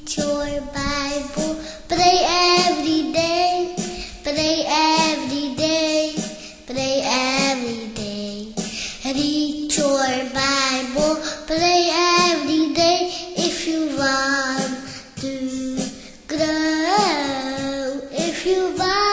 your Bible. Pray every day. Pray every day. Pray every day. Read your Bible. Pray every day if you want to grow. If you want